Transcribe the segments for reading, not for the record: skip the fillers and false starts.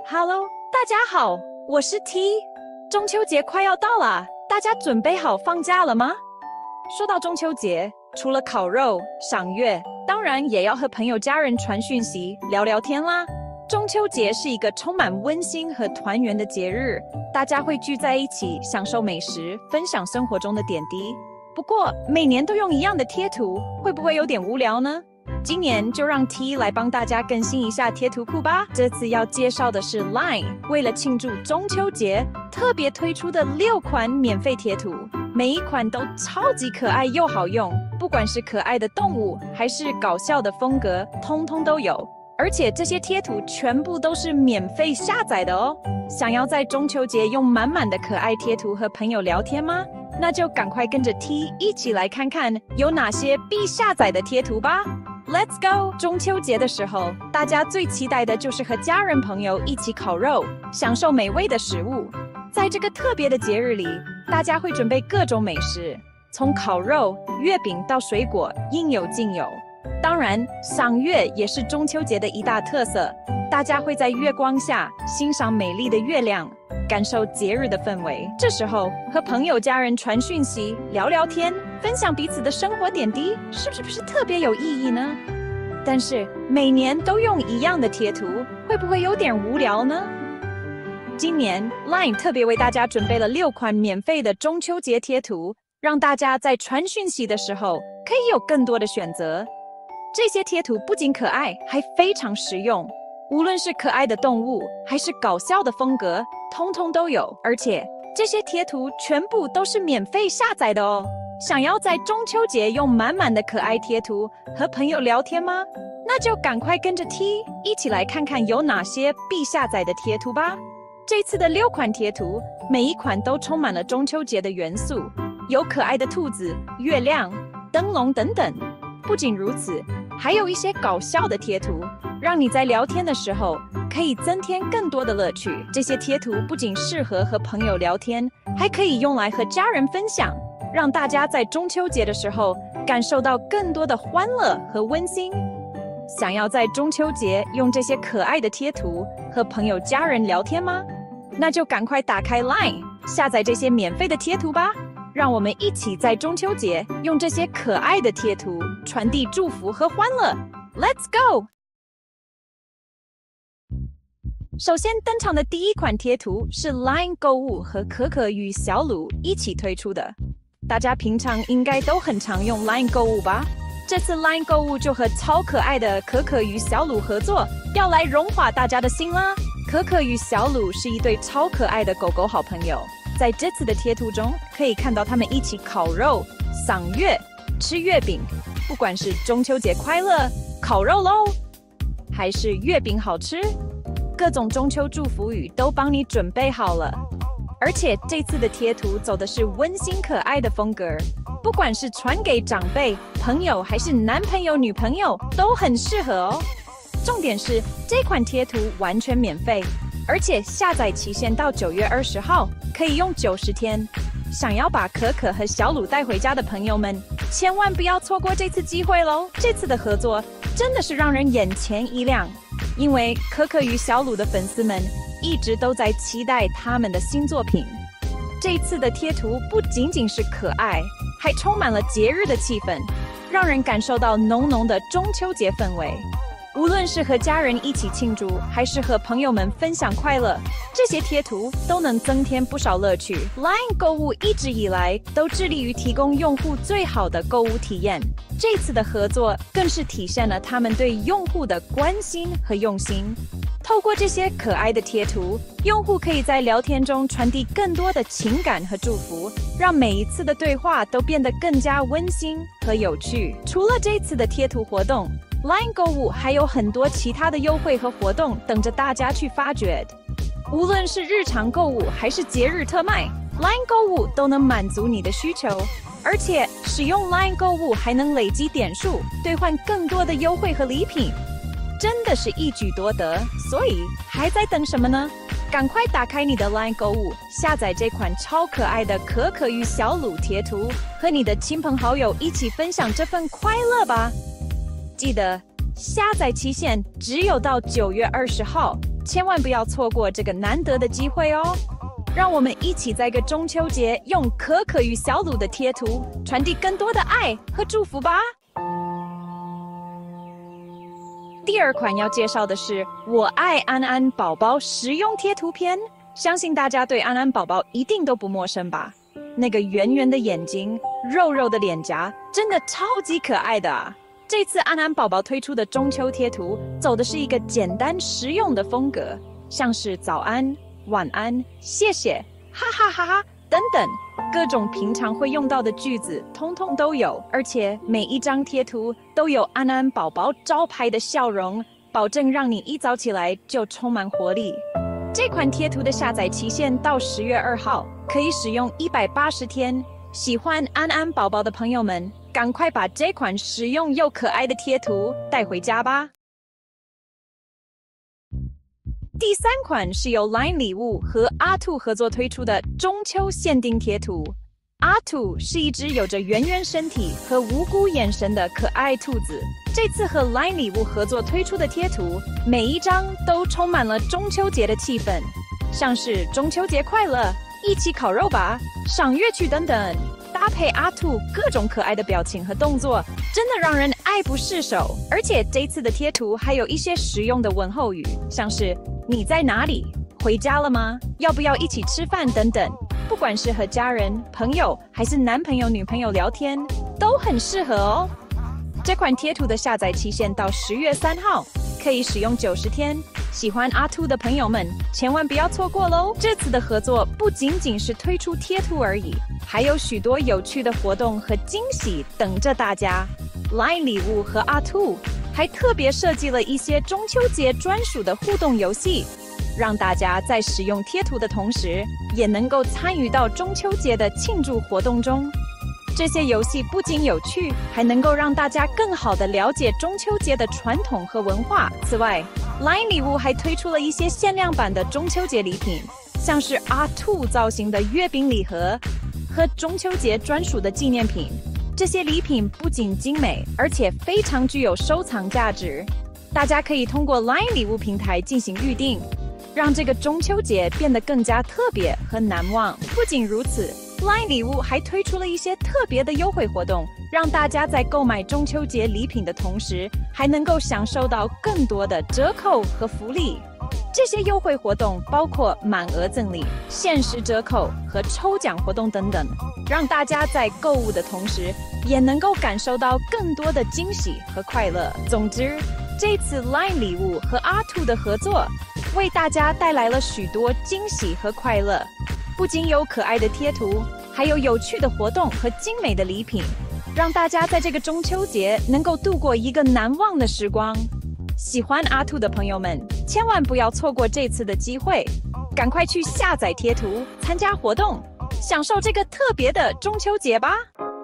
Hello，大家好，我是 T。中秋节快要到了，大家准备好放假了吗？说到中秋节，除了烤肉、赏月，当然也要和朋友家人传讯息、聊聊天啦。中秋节是一个充满温馨和团圆的节日，大家会聚在一起，享受美食，分享生活中的点滴。不过，每年都用一样的贴图，会不会有点无聊呢？今年就让 T 来帮大家更新一下贴图库吧。这次要介绍的是 LINE 为了庆祝中秋节特别推出的6款免费贴图，每一款都超级可爱又好用，不管是可爱的动物还是搞笑的风格，通通都有。而且这些贴图全部都是免费下载的哦。想要在中秋节用满满的可爱贴图和朋友聊天吗？那就赶快跟着 T 一起来看看有哪些必下载的贴图吧。Let's go！ 中秋节的时候，大家最期待的就是和家人朋友一起烤肉，享受美味的食物。在这个特别的节日里，大家会准备各种美食，从烤肉、月饼到水果，应有尽有。当然，赏月也是中秋节的一大特色，大家会在月光下欣赏美丽的月亮，感受节日的氛围。这时候和朋友家人传讯息、聊聊天，分享彼此的生活点滴，是不是特别有意义呢？但是每年都用一样的贴图，会不会有点无聊呢？今年 LINE 特别为大家准备了6款免费的中秋节贴图，让大家在传讯息的时候可以有更多的选择。这些贴图不仅可爱，还非常实用。无论是可爱的动物，还是搞笑的风格，通通都有。而且这些贴图全部都是免费下载的哦。想要在中秋节用满满的可爱贴图和朋友聊天吗？那就赶快跟着 T 一起来看看有哪些必下载的贴图吧。这次的6款贴图，每一款都充满了中秋节的元素，有可爱的兔子、月亮、灯笼等等。不仅如此，还有一些搞笑的贴图，让你在聊天的时候可以增添更多的乐趣。这些贴图不仅适合和朋友聊天，还可以用来和家人分享，让大家在中秋节的时候感受到更多的欢乐和温馨。想要在中秋节用这些可爱的贴图和朋友家人聊天吗？那就赶快打开 LINE， 下载这些免费的贴图吧。让我们一起在中秋节用这些可爱的贴图传递祝福和欢乐。Let's go！ 首先登场的第一款贴图是 LINE 购物和可可与小鲁一起推出的。大家平常应该都很常用 LINE 购物吧？这次 LINE 购物就和超可爱的可可与小鲁合作，要来融化大家的心啦。可可与小鲁是一对超可爱的狗狗好朋友。在这次的贴图中，可以看到他们一起烤肉、赏月、吃月饼。不管是中秋节快乐、烤肉喽，还是月饼好吃，各种中秋祝福语都帮你准备好了。而且这次的贴图走的是温馨可爱的风格，不管是传给长辈、朋友，还是男朋友、女朋友，都很适合哦。重点是这款贴图完全免费，而且下载期限到9月20号，可以用90天。想要把可可和小鲁带回家的朋友们，千万不要错过这次机会喽！这次的合作真的是让人眼前一亮，因为可可与小鲁的粉丝们一直都在期待他们的新作品。这次的贴图不仅仅是可爱，还充满了节日的气氛，让人感受到浓浓的中秋节氛围。无论是和家人一起庆祝，还是和朋友们分享快乐，这些贴图都能增添不少乐趣。LINE 购物一直以来都致力于提供用户最好的购物体验，这次的合作更是体现了他们对用户的关心和用心。透过这些可爱的贴图，用户可以在聊天中传递更多的情感和祝福，让每一次的对话都变得更加温馨和有趣。除了这次的贴图活动， LINE 购物还有很多其他的优惠和活动等着大家去发掘。无论是日常购物还是节日特卖， LINE 购物都能满足你的需求。而且使用 LINE 购物还能累积点数，兑换更多的优惠和礼品，真的是一举多得。所以还在等什么呢？赶快打开你的 LINE 购物，下载这款超可爱的可可与小鲁贴图，和你的亲朋好友一起分享这份快乐吧。记得下载期限只有到9月20号， 千万不要错过这个难得的机会哦！让我们一起在这个中秋节用可可与小鲁的贴图传递更多的爱和祝福吧。第二款要介绍的是我爱安安宝宝实用贴图片，相信大家对安安宝宝一定都不陌生吧？那个圆圆的眼睛，肉肉的脸颊，真的超级可爱的啊！这次安安宝宝推出的中秋贴图走的是一个简单实用的风格，像是早安、晚安、谢谢、哈哈哈哈等等，各种平常会用到的句子通通都有，而且每一张贴图都有安安宝宝招牌的笑容，保证让你一早起来就充满活力。这款贴图的下载期限到10月2号，可以使用180天。喜欢安安宝宝的朋友们，赶快把这款实用又可爱的贴图带回家吧。第三款是由 LINE 礼物和阿兔合作推出的中秋限定贴图。阿兔是一只有着圆圆身体和无辜眼神的可爱兔子。这次和 LINE 礼物合作推出的贴图，每一张都充满了中秋节的气氛，像是中秋节快乐、一起烤肉吧、赏月去等等。搭配阿兔各种可爱的表情和动作，真的让人爱不释手。而且这次的贴图还有一些实用的问候语，像是你在哪里？回家了吗？要不要一起吃饭？等等。不管是和家人、朋友还是男朋友、女朋友聊天，都很适合哦。这款贴图的下载期限到10月3号，可以使用90天。喜欢阿兔的朋友们，千万不要错过喽！这次的合作不仅仅是推出贴图而已，还有许多有趣的活动和惊喜等着大家。LINE 礼物和阿兔还特别设计了一些中秋节专属的互动游戏，让大家在使用贴图的同时，也能够参与到中秋节的庆祝活动中。这些游戏不仅有趣，还能够让大家更好地了解中秋节的传统和文化。此外，LINE 礼物还推出了一些限量版的中秋节礼品，像是阿兔造型的月饼礼盒和中秋节专属的纪念品。这些礼品不仅精美，而且非常具有收藏价值。大家可以通过 LINE 礼物平台进行预订，让这个中秋节变得更加特别和难忘。不仅如此，LINE 礼物还推出了一些特别的优惠活动，让大家在购买中秋节礼品的同时，还能够享受到更多的折扣和福利。这些优惠活动包括满额赠礼、限时折扣和抽奖活动等等，让大家在购物的同时，也能够感受到更多的惊喜和快乐。总之，这次 LINE 礼物和阿兔的合作，为大家带来了许多惊喜和快乐。不仅有可爱的贴图，还有有趣的活动和精美的礼品，让大家在这个中秋节能够度过一个难忘的时光。喜欢阿兔的朋友们，千万不要错过这次的机会，赶快去下载贴图，参加活动，享受这个特别的中秋节吧。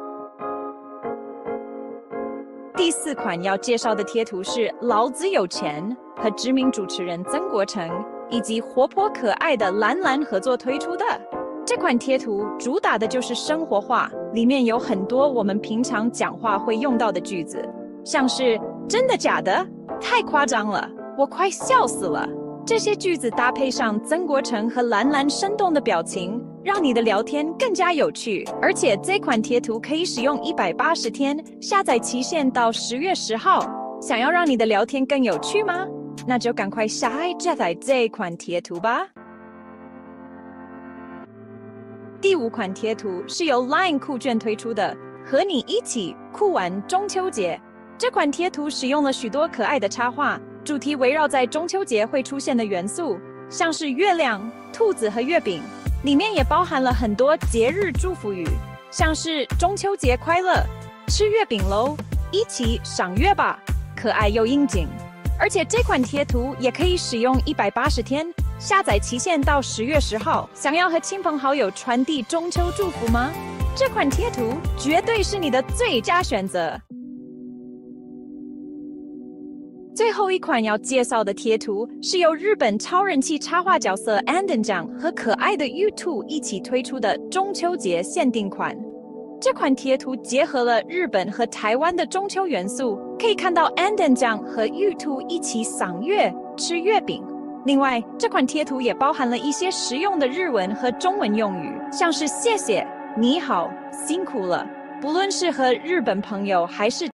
第四款要介绍的贴图是老子有钱和知名主持人曾国城以及活泼可爱的兰兰合作推出的。这款贴图主打的就是生活化，里面有很多我们平常讲话会用到的句子，像是真的假的？太夸张了，我快笑死了。这些句子搭配上曾国城和兰兰生动的表情，让你的聊天更加有趣。而且这款贴图可以使用180天，下载期限到10月10号。想要让你的聊天更有趣吗？那就赶快下载这款贴图吧。第5款贴图是由 LINE 酷券推出的，和你一起酷玩中秋节。这款贴图使用了许多可爱的插画，主题围绕在中秋节会出现的元素，像是月亮、兔子和月饼。里面也包含了很多节日祝福语，像是中秋节快乐、吃月饼喽、一起赏月吧，可爱又应景。而且这款贴图也可以使用180天，下载期限到10月10号。想要和亲朋好友传递中秋祝福吗？这款贴图绝对是你的最佳选择。最后一款要介绍的贴图是由日本超人气插画角色 Anden 酱和可爱的玉兔一起推出的中秋节限定款。这款贴图结合了日本和台湾的中秋元素，可以看到 Anden 酱和玉兔一起赏月、吃月饼， 另外，这款贴图也包含了一些实用的日文和中文用语，像是谢谢、你好、辛苦了。不论是和日本朋友还是